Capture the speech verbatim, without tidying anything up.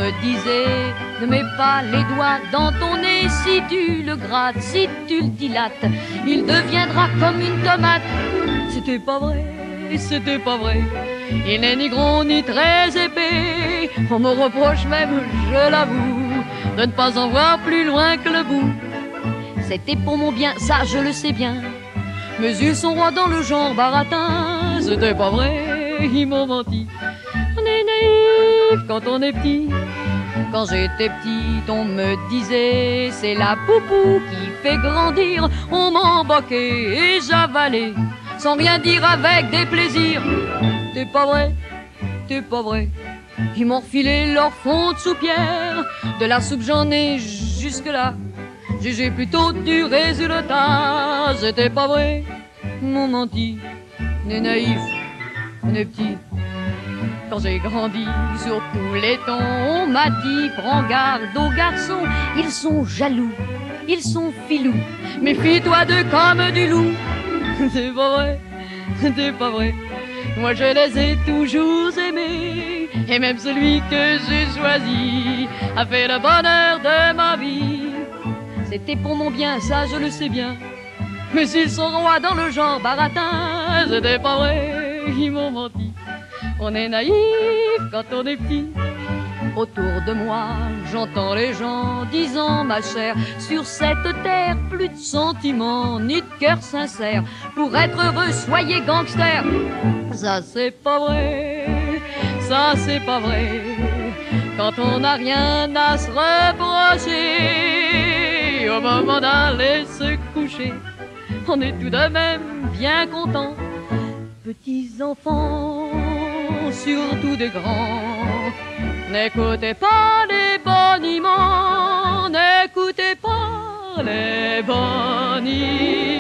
me disait, ne mets pas les doigts dans ton nez, si tu le grattes, si tu le dilates, il deviendra comme une tomate. C'était pas vrai, c'était pas vrai, il n'est ni gros ni très épais. On me reproche même, je l'avoue, de ne pas en voir plus loin que le bout. C'était pour mon bien, ça je le sais bien, mes yeux sont rois dans le genre baratin. C'était pas vrai, ils m'ont menti. On est naïf quand on est petit. Quand j'étais petite, on me disait, c'est la poupou qui fait grandir. On m'emboquait et j'avalais, sans rien dire avec des plaisirs. T'es pas vrai, t'es pas vrai, ils m'ont refilé leur fond de soupière. De la soupe j'en ai jusque-là, jugez plutôt du résultat. C'était pas vrai, m'ont menti. On est naïf, on est petit. Quand j'ai grandi sur tous les tons, on m'a dit, prends garde aux garçons, ils sont jaloux, ils sont filous, méfie-toi d'eux comme du loup. C'est pas vrai, c'est pas vrai, moi je les ai toujours aimés, et même celui que j'ai choisi a fait le bonheur de ma vie. C'était pour mon bien, ça je le sais bien, mais s'ils sont rois dans le genre baratin, c'était pas vrai, ils m'ont menti. On est naïf quand on est petit. Autour de moi, j'entends les gens disant, ma chère, sur cette terre, plus de sentiments ni de cœur sincère. Pour être heureux, soyez gangster. Ça c'est pas vrai, ça c'est pas vrai. Quand on n'a rien à se reprocher, au moment d'aller se coucher, on est tout de même bien content. Petits enfants, surtout des grands, n'écoutez pas les boniments, n'écoutez pas les boniments.